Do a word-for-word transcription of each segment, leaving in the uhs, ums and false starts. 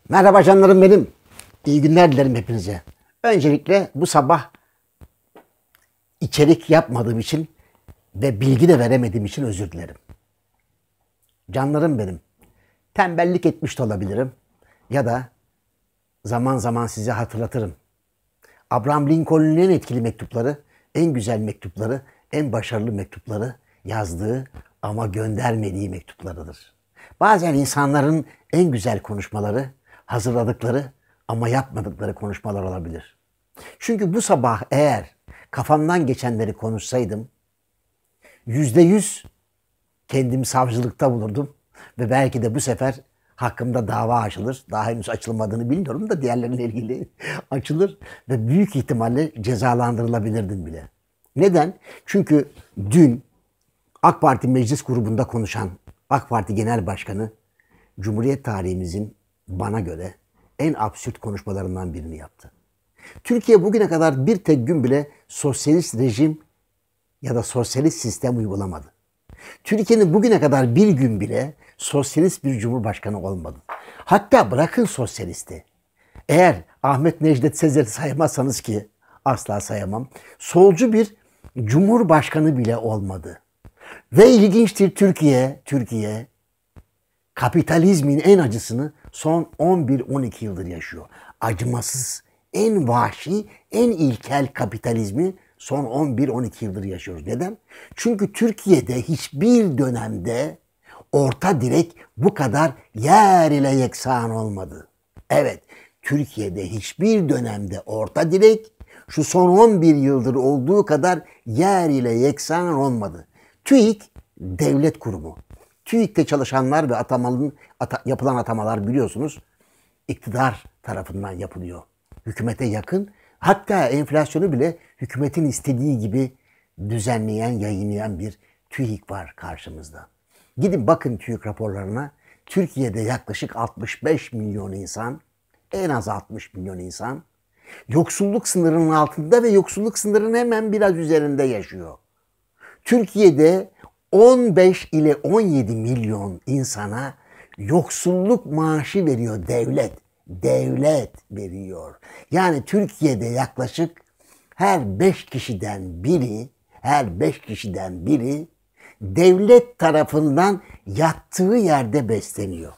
Merhaba canlarım benim. İyi günler dilerim hepinize. Öncelikle bu sabah içerik yapmadığım için ve bilgi de veremediğim için özür dilerim. Canlarım benim. Tembellik etmiş de olabilirim. Ya da zaman zaman size hatırlatırım. Abraham Lincoln'un en etkili mektupları, en güzel mektupları, en başarılı mektupları yazdığı ama göndermediği mektuplarıdır. Bazen insanların en güzel konuşmaları, hazırladıkları ama yapmadıkları konuşmalar olabilir. Çünkü bu sabah eğer kafamdan geçenleri konuşsaydım, yüzde yüz kendimi savcılıkta bulurdum ve belki de bu sefer hakkımda dava açılır. Daha henüz açılmadığını bilmiyorum da diğerleriyle ilgili açılır ve büyük ihtimalle cezalandırılabilirdim bile. Neden? Çünkü dün AK Parti meclis grubunda konuşan AK Parti Genel Başkanı Cumhuriyet tarihimizin bana göre en absürt konuşmalarından birini yaptı. Türkiye bugüne kadar bir tek gün bile sosyalist rejim ya da sosyalist sistem uygulamadı. Türkiye'nin bugüne kadar bir gün bile sosyalist bir cumhurbaşkanı olmadı. Hatta bırakın sosyalisti. Eğer Ahmet Necdet Sezer'i saymazsanız ki asla sayamam, solcu bir cumhurbaşkanı bile olmadı. Ve ilginçtir Türkiye, Türkiye kapitalizmin en acısını son on bir on iki yıldır yaşıyor. Acımasız, en vahşi, en ilkel kapitalizmi son on bir on iki yıldır yaşıyoruz. Neden? Çünkü Türkiye'de hiçbir dönemde orta direk bu kadar yer ile yeksan olmadı. Evet, Türkiye'de hiçbir dönemde orta direk şu son on bir yıldır olduğu kadar yer ile yeksan olmadı. TÜİK devlet kurumu. TÜİK'te çalışanlar ve atamanın, ata, yapılan atamalar biliyorsunuz iktidar tarafından yapılıyor. Hükümete yakın, hatta enflasyonu bile hükümetin istediği gibi düzenleyen, yayınlayan bir TÜİK var karşımızda. Gidin bakın TÜİK raporlarına. Türkiye'de yaklaşık altmış beş milyon insan, en az altmış milyon insan yoksulluk sınırının altında ve yoksulluk sınırının hemen biraz üzerinde yaşıyor. Türkiye'de on beş ile on yedi milyon insana yoksulluk maaşı veriyor devlet. Devlet veriyor. Yani Türkiye'de yaklaşık her beş kişiden biri, her beş kişiden biri devlet tarafından yattığı yerde besleniyor.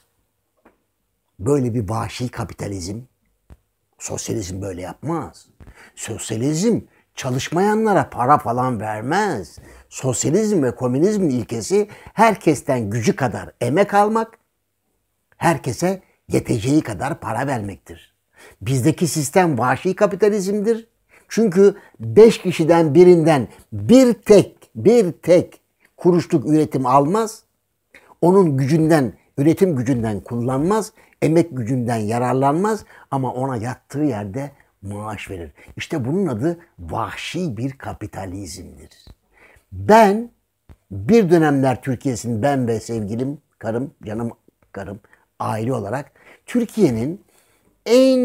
Böyle bir vahşi kapitalizm, sosyalizm böyle yapmaz. Sosyalizm çalışmayanlara para falan vermez. Sosyalizm ve komünizmin ilkesi herkesten gücü kadar emek almak, herkese yeteceği kadar para vermektir. Bizdeki sistem vahşi kapitalizmdir. Çünkü beş kişiden birinden bir tek, bir tek kuruşluk üretim almaz. Onun gücünden, üretim gücünden kullanmaz, emek gücünden yararlanmaz ama ona yattığı yerde maaş verir. İşte bunun adı vahşi bir kapitalizmdir. Ben bir dönemler Türkiye'sin ben ve sevgilim, karım, canım karım, aile olarak Türkiye'nin en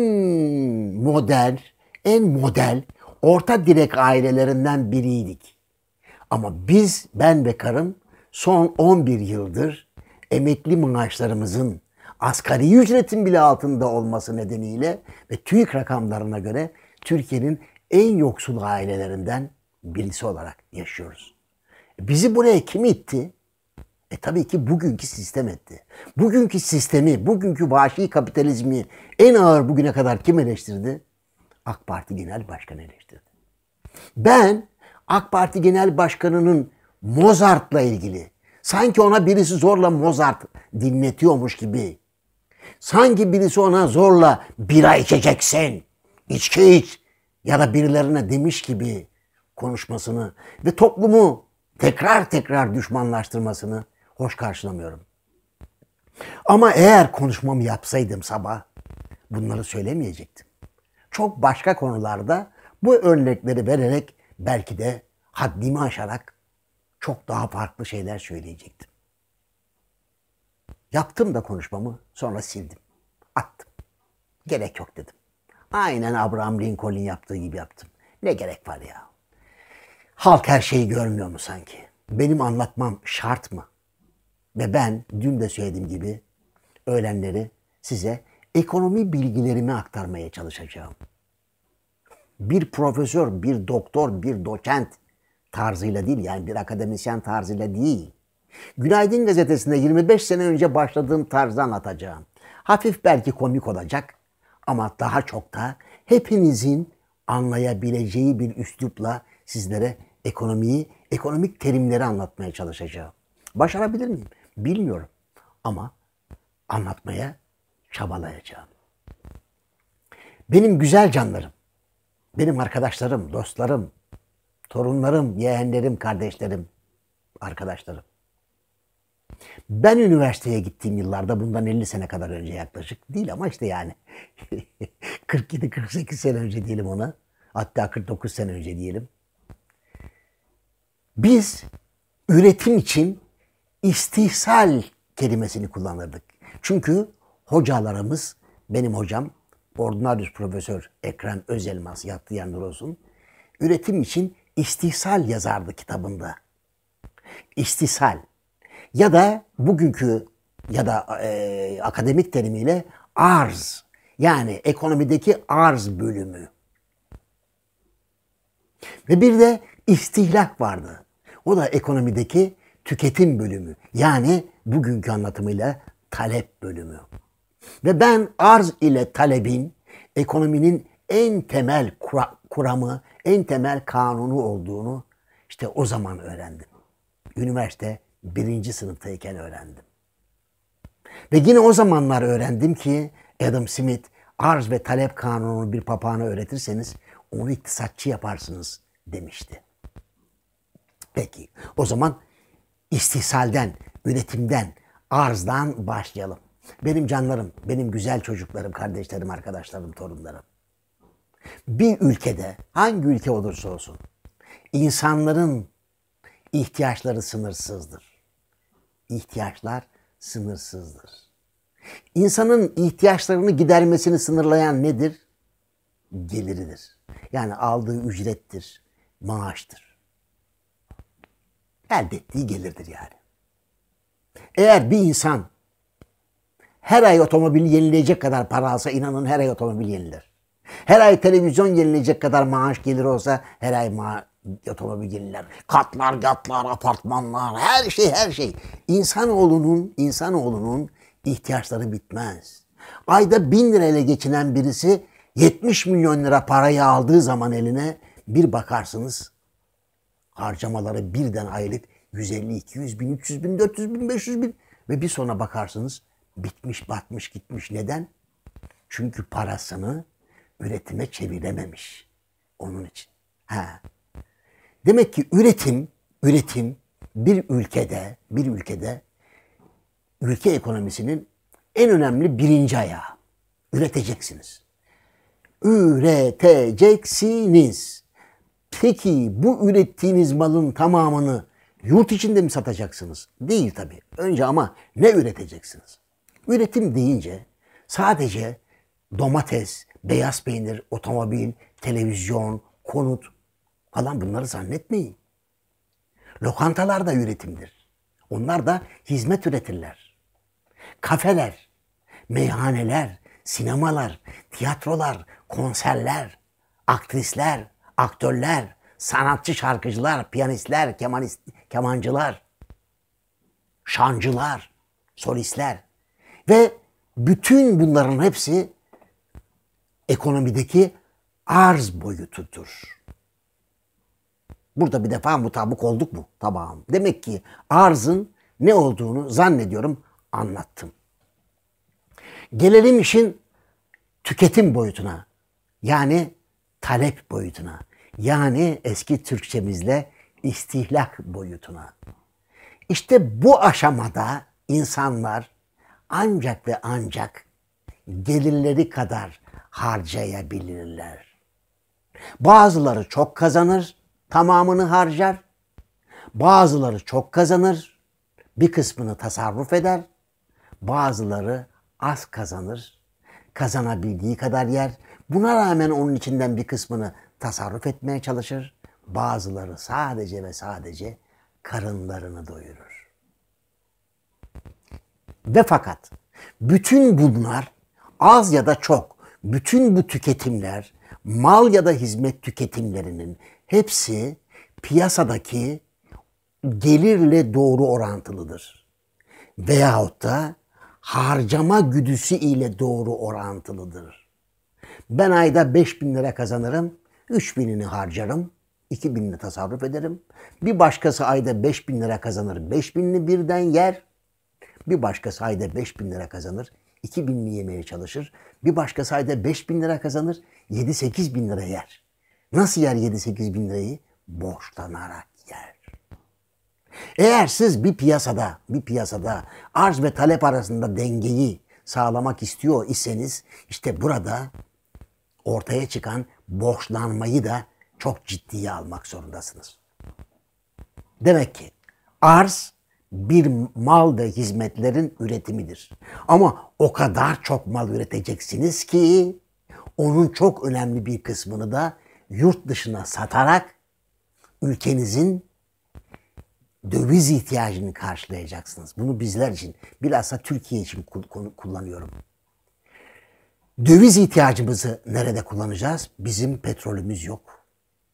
modern, en model, orta direk ailelerinden biriydik. Ama biz, ben ve karım son on bir yıldır emekli maaşlarımızın asgari ücretin bile altında olması nedeniyle ve TÜİK rakamlarına göre Türkiye'nin en yoksul ailelerinden birisi olarak yaşıyoruz. Bizi buraya kim itti? E tabii ki bugünkü sistem etti. Bugünkü sistemi, bugünkü vahşi kapitalizmi en ağır bugüne kadar kim eleştirdi? AK Parti Genel Başkanı eleştirdi. Ben AK Parti Genel Başkanı'nın Mozart'la ilgili, sanki ona birisi zorla Mozart dinletiyormuş gibi, sanki birisi ona zorla bira içeceksin, içki iç ya da birilerine demiş gibi konuşmasını ve toplumu tekrar tekrar düşmanlaştırmasını hoş karşılamıyorum. Ama eğer konuşmamı yapsaydım sabah bunları söylemeyecektim. Çok başka konularda bu örnekleri vererek belki de haddimi aşarak çok daha farklı şeyler söyleyecektim. Yaptım da konuşmamı, sonra sildim. Attım. Gerek yok dedim. Aynen Abraham Lincoln yaptığı gibi yaptım. Ne gerek var ya? Halk her şeyi görmüyor mu sanki? Benim anlatmam şart mı? Ve ben dün de söylediğim gibi öğlenleri size ekonomi bilgilerimi aktarmaya çalışacağım. Bir profesör, bir doktor, bir doçent tarzıyla değil, yani bir akademisyen tarzıyla değil. Günaydın Gazetesi'nde yirmi beş sene önce başladığım tarzda anlatacağım. Hafif belki komik olacak ama daha çok da hepinizin anlayabileceği bir üslupla sizlere ekonomiyi, ekonomik terimleri anlatmaya çalışacağım. Başarabilir miyim? Bilmiyorum ama anlatmaya çabalayacağım. Benim güzel canlarım, benim arkadaşlarım, dostlarım, torunlarım, yeğenlerim, kardeşlerim, arkadaşlarım. Ben üniversiteye gittiğim yıllarda, bundan elli sene kadar önce yaklaşık değil ama işte yani kırk yedi kırk sekiz sene önce diyelim ona. Hatta kırk dokuz sene önce diyelim. Biz üretim için istihsal kelimesini kullanırdık. Çünkü hocalarımız, benim hocam Ordinarius Profesör Ekrem Özelmaz, yattığı yandır olsun, üretim için istihsal yazardı kitabında. İstihsal. Ya da bugünkü ya da e, akademik terimiyle arz. Yani ekonomideki arz bölümü. Ve bir de istihlak vardı. O da ekonomideki tüketim bölümü. Yani bugünkü anlatımıyla talep bölümü. Ve ben arz ile talebin ekonominin en temel kura, kuramı, en temel kanunu olduğunu işte o zaman öğrendim. Üniversite birinci sınıftayken öğrendim. Ve yine o zamanlar öğrendim ki Adam Smith, arz ve talep kanununu bir papağana öğretirseniz onu iktisatçı yaparsınız demişti. Peki o zaman istihsalden, üretimden, arzdan başlayalım. Benim canlarım, benim güzel çocuklarım, kardeşlerim, arkadaşlarım, torunlarım. Bir ülkede, hangi ülke olursa olsun, insanların ihtiyaçları sınırsızdır. İhtiyaçlar sınırsızdır. İnsanın ihtiyaçlarını gidermesini sınırlayan nedir? Geliridir. Yani aldığı ücrettir, maaştır. Elde ettiği gelirdir yani. Eğer bir insan her ay otomobil yenileyecek kadar para alsa, inanın her ay otomobil yenilir. Her ay televizyon yenileyecek kadar maaş gelir olsa her ay ma otomobil yeniler. Katlar, yatlar, apartmanlar, her şey, her şey. İnsanoğlunun, insanoğlunun ihtiyaçları bitmez. Ayda bin lirayla geçinen birisi yetmiş milyon lira parayı aldığı zaman eline bir bakarsınız harcamaları birden aylık yüz elli, iki yüz bin, üç yüz bin, dört yüz bin, beş yüz bin ve bir sonra bakarsınız bitmiş, batmış, gitmiş. Neden? Çünkü parasını üretime çevirememiş. Onun için. Ha. Demek ki üretim, üretim bir ülkede, bir ülkede ülke ekonomisinin en önemli birinci ayağı. Üreteceksiniz. Üreteceksiniz. Peki bu ürettiğiniz malın tamamını yurt içinde mi satacaksınız? Değil tabii. Önce ama ne üreteceksiniz? Üretim deyince sadece domates, beyaz peynir, otomobil, televizyon, konut falan bunları zannetmeyin. Lokantalar da üretimdir. Onlar da hizmet üretirler. Kafeler, meyhaneler, sinemalar, tiyatrolar, konserler, aktrisler, aktörler, sanatçı şarkıcılar, piyanistler, kemanist, kemancılar, şancılar, solistler ve bütün bunların hepsi ekonomideki arz boyutudur. Burada bir defa mutabık olduk mu? Tamam. Demek ki arzın ne olduğunu zannediyorum anlattım. Gelelim işin tüketim boyutuna. Yani talep boyutuna. Yani eski Türkçemizle istihlak boyutuna. İşte bu aşamada insanlar ancak ve ancak gelirleri kadar harcayabilirler. Bazıları çok kazanır, tamamını harcar. Bazıları çok kazanır, bir kısmını tasarruf eder. Bazıları az kazanır, kazanabildiği kadar yer. Buna rağmen onun içinden bir kısmını tasarruf etmeye çalışır. Bazıları sadece ve sadece karınlarını doyurur. Ve fakat bütün bunlar Az ya da çok bütün bu tüketimler, mal ya da hizmet tüketimlerinin hepsi piyasadaki gelirle doğru orantılıdır. Veyahut da harcama güdüsü ile doğru orantılıdır. Ben ayda beş bin lira kazanırım, üç binini harcarım, iki binini tasarruf ederim. Bir başkası ayda beş bin lira kazanır, beş binini birden yer. Bir başkası ayda beş bin lira kazanır, iki binini yemeye çalışır. Bir başkası ayda beş bin lira kazanır, yedi sekiz bin lira yer. Nasıl yer yedi sekiz bin lirayı? Borçlanarak yer. Eğer siz bir piyasada, bir piyasada arz ve talep arasında dengeyi sağlamak istiyor iseniz, işte burada ortaya çıkan borçlanmayı da çok ciddiye almak zorundasınız. Demek ki arz bir mal ve hizmetlerin üretimidir. Ama o kadar çok mal üreteceksiniz ki onun çok önemli bir kısmını da yurt dışına satarak ülkenizin döviz ihtiyacını karşılayacaksınız. Bunu bizler için, bilhassa Türkiye için kullanıyorum. Döviz ihtiyacımızı nerede kullanacağız? Bizim petrolümüz yok.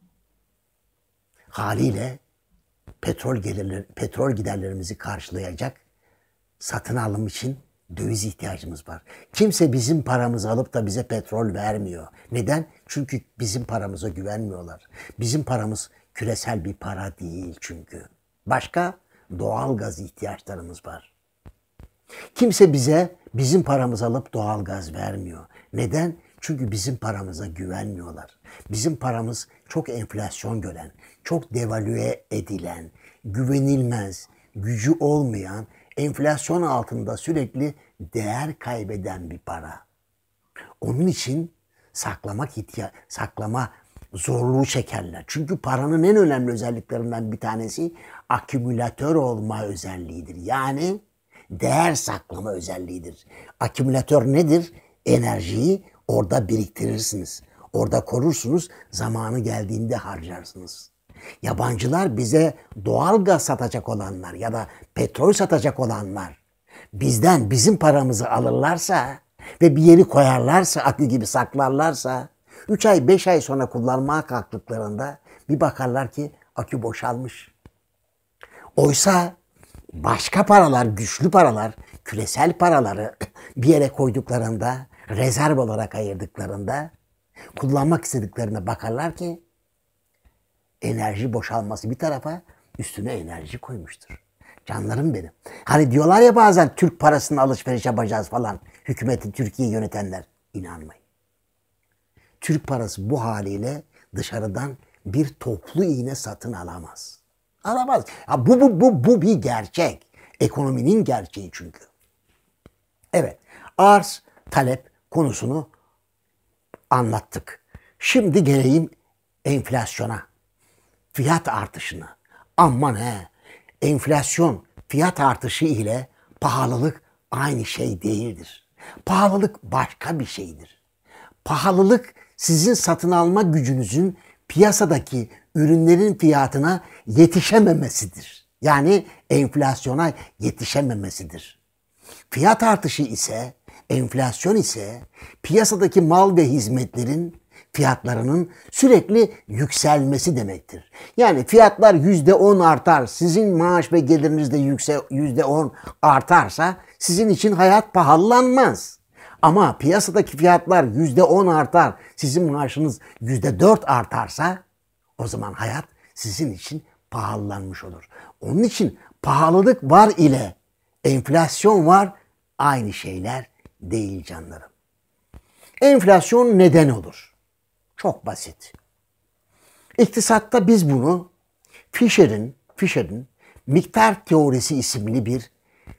Haliyle petrol gelirler, petrol giderlerimizi karşılayacak satın alım için döviz ihtiyacımız var. Kimse bizim paramızı alıp da bize petrol vermiyor. Neden? Çünkü bizim paramıza güvenmiyorlar. Bizim paramız küresel bir para değil çünkü. Başka doğal gaz ihtiyaçlarımız var. Kimse bize bizim paramızı alıp doğal gaz vermiyor. Neden? Çünkü bizim paramıza güvenmiyorlar. Bizim paramız çok enflasyon gören, çok devalüe edilen, güvenilmez, gücü olmayan, enflasyon altında sürekli değer kaybeden bir para. Onun için saklamak ihtiya saklama zorluğu çekerler. Çünkü paranın en önemli özelliklerinden bir tanesi akümülatör olma özelliğidir. Yani değer saklama özelliğidir. Akümülatör nedir? Enerjiyi orada biriktirirsiniz. Orada korursunuz, zamanı geldiğinde harcarsınız. Yabancılar bize doğal gaz satacak olanlar ya da petrol satacak olanlar bizden bizim paramızı alırlarsa ve bir yeri koyarlarsa, akü gibi saklarlarsa üç ay beş ay sonra kullanmaya kalktıklarında bir bakarlar ki akü boşalmış. Oysa başka paralar, güçlü paralar, küresel paraları bir yere koyduklarında, rezerv olarak ayırdıklarında kullanmak istediklerine bakarlar ki enerji boşalması bir tarafa, üstüne enerji koymuştur. Canlarım benim. Hani diyorlar ya bazen Türk parasını alışveriş yapacağız falan. Hükümeti, Türkiye'yi yönetenler. İnanmayın. Türk parası bu haliyle dışarıdan bir toplu iğne satın alamaz. Alamaz. Ya bu, bu, bu, bu bir gerçek. Ekonominin gerçeği çünkü. Evet. Arz, talep konusunu anlattık. Şimdi geleyim enflasyona. Fiyat artışına. Aman he. Enflasyon, fiyat artışı ile pahalılık aynı şey değildir. Pahalılık başka bir şeydir. Pahalılık sizin satın alma gücünüzün piyasadaki ürünlerin fiyatına yetişememesidir. Yani enflasyona yetişememesidir. Fiyat artışı ise, enflasyon ise piyasadaki mal ve hizmetlerin fiyatlarının sürekli yükselmesi demektir. Yani fiyatlar yüzde on artar, sizin maaş ve geliriniz de yüzde on artarsa sizin için hayat pahalanmaz. Ama piyasadaki fiyatlar yüzde on artar, sizin maaşınız yüzde dört artarsa o zaman hayat sizin için pahalanmış olur. Onun için pahalılık var ile enflasyon var aynı şeyler değil canlarım. Enflasyon neden olur? Çok basit. İktisatta biz bunu Fisher'in Fisher'in miktar teorisi isimli bir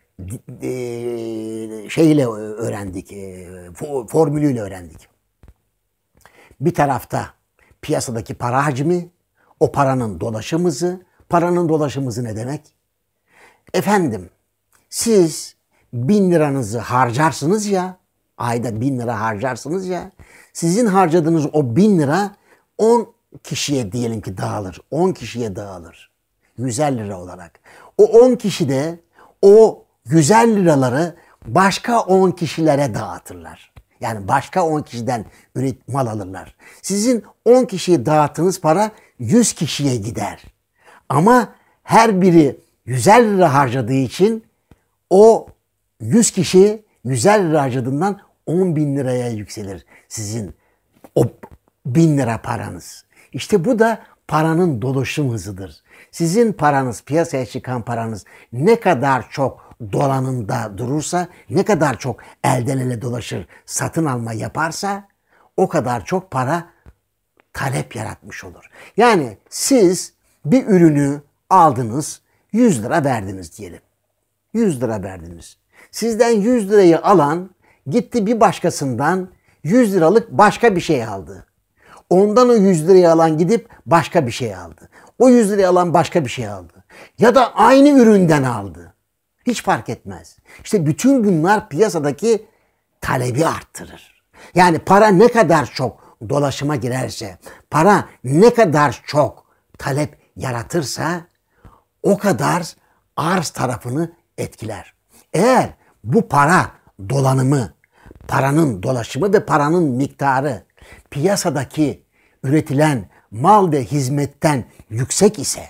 e, şeyle öğrendik, e, formülüyle öğrendik. Bir tarafta piyasadaki para hacmi, o paranın dolaşım hızı. Paranın dolaşım hızı ne demek? Efendim, siz bin liranızı harcarsınız ya, ayda bin lira harcarsınız ya, sizin harcadığınız o bin lira on kişiye diyelim ki dağılır. on kişiye dağılır. yüz elli lira olarak. O on kişi de o yüz elli liraları başka on kişilere dağıtırlar. Yani başka on kişiden üret mal alırlar. Sizin on kişiye dağıttığınız para yüz kişiye gider. Ama her biri yüzer lira harcadığı için o yüz kişi yüzer lira harcadığından on bin liraya yükselir sizin o bin lira paranız. İşte bu da paranın dolaşım hızıdır. Sizin paranız, piyasaya çıkan paranız ne kadar çok dolanımda durursa, ne kadar çok elden ele dolaşır, satın alma yaparsa o kadar çok para talep yaratmış olur. Yani siz bir ürünü aldınız, yüz lira verdiniz diyelim. yüz lira verdiniz. Sizden yüz lirayı alan gitti bir başkasından yüz liralık başka bir şey aldı. Ondan o yüz lirayı alan gidip başka bir şey aldı. O yüz lirayı alan başka bir şey aldı. Ya da aynı üründen aldı. Hiç fark etmez. İşte bütün bunlar piyasadaki talebi arttırır. Yani para ne kadar çok dolaşıma girerse, para ne kadar çok talep yaratırsa o kadar arz tarafını etkiler. Eğer bu para dolanımı, paranın dolaşımı ve paranın miktarı piyasadaki üretilen mal ve hizmetten yüksek ise,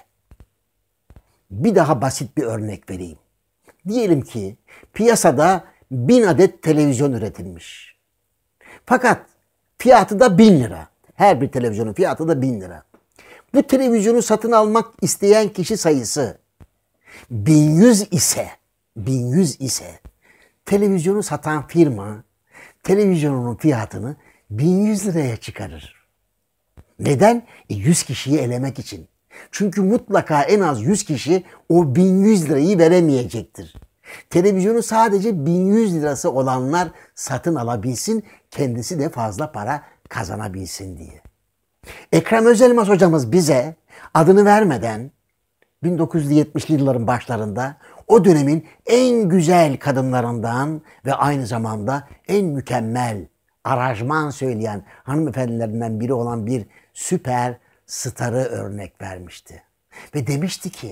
bir daha basit bir örnek vereyim. Diyelim ki piyasada bin adet televizyon üretilmiş. Fakat fiyatı da bin lira. Her bir televizyonun fiyatı da bin lira. Bu televizyonu satın almak isteyen kişi sayısı bin yüz ise, bin yüz ise televizyonu satan firma televizyonunun fiyatını bin yüz liraya çıkarır. Neden? E yüz kişiyi elemek için. Çünkü mutlaka en az yüz kişi o bin yüz lirayı veremeyecektir. Televizyonu sadece bin yüz lirası olanlar satın alabilsin, kendisi de fazla para kazanabilsin diye. Ekrem Özelmaz hocamız bize adını vermeden bin dokuz yüz yetmişli yılların başlarında o dönemin en güzel kadınlarından ve aynı zamanda en mükemmel aranjman söyleyen hanımefendilerinden biri olan bir süper starı örnek vermişti. Ve demişti ki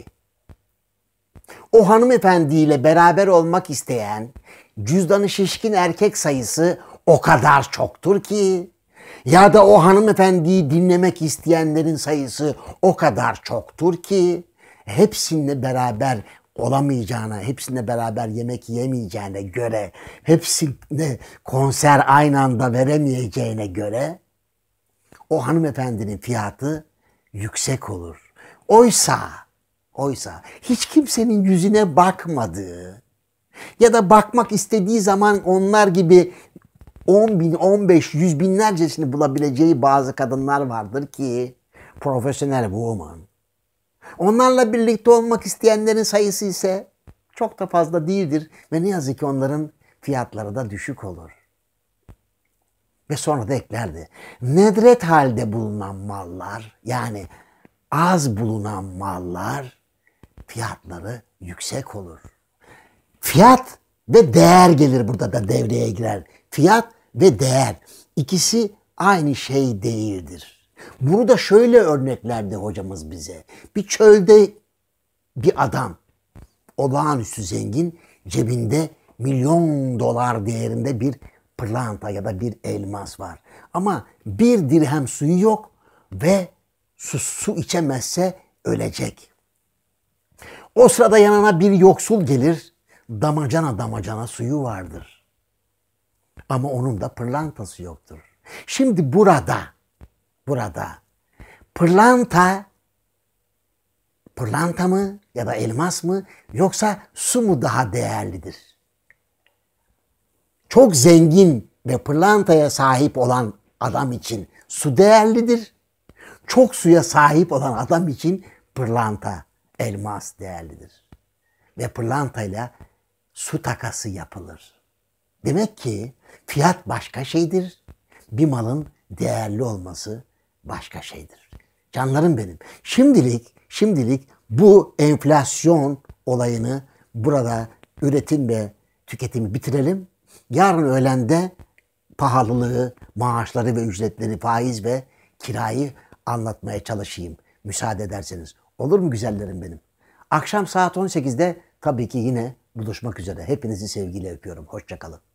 o hanımefendiyle beraber olmak isteyen cüzdanı şişkin erkek sayısı o kadar çoktur ki, ya da o hanımefendiyi dinlemek isteyenlerin sayısı o kadar çoktur ki hepsininle beraber olamayacağına, hepsine beraber yemek yemeyeceğine göre, hepsine konser aynı anda veremeyeceğine göre o hanımefendinin fiyatı yüksek olur. Oysa, oysa hiç kimsenin yüzüne bakmadığı ya da bakmak istediği zaman onlar gibi on bin, on beş, yüz binlercesini bulabileceği bazı kadınlar vardır ki profesyonel woman. Onlarla birlikte olmak isteyenlerin sayısı ise çok da fazla değildir ve ne yazık ki onların fiyatları da düşük olur. Ve sonra da eklerdi. Nedret halde bulunan mallar, yani az bulunan mallar fiyatları yüksek olur. Fiyat ve değer gelir, burada da devreye girer. Fiyat ve değer. İkisi aynı şey değildir. Bunu da şöyle örneklerdi hocamız bize. Bir çölde bir adam, olağanüstü zengin, cebinde milyon dolar değerinde bir pırlanta ya da bir elmas var. Ama bir dirhem suyu yok ve su, su içemezse ölecek. O sırada yanına bir yoksul gelir, damacana damacana suyu vardır. Ama onun da pırlantası yoktur. Şimdi burada, burada pırlanta, pırlanta mı ya da elmas mı yoksa su mu daha değerlidir? Çok zengin ve pırlantaya sahip olan adam için su değerlidir. Çok suya sahip olan adam için pırlanta, elmas değerlidir. Ve pırlantayla su takası yapılır. Demek ki fiyat başka şeydir. Bir malın değerli olması başka şeydir. Canlarım benim. Şimdilik, şimdilik bu enflasyon olayını burada üretim ve tüketimi bitirelim. Yarın öğlende pahalılığı, maaşları ve ücretleri, faiz ve kirayı anlatmaya çalışayım. Müsaade ederseniz. Olur mu güzellerim benim? Akşam saat on sekizde tabii ki yine buluşmak üzere. Hepinizi sevgiyle öpüyorum. Hoşça kalın.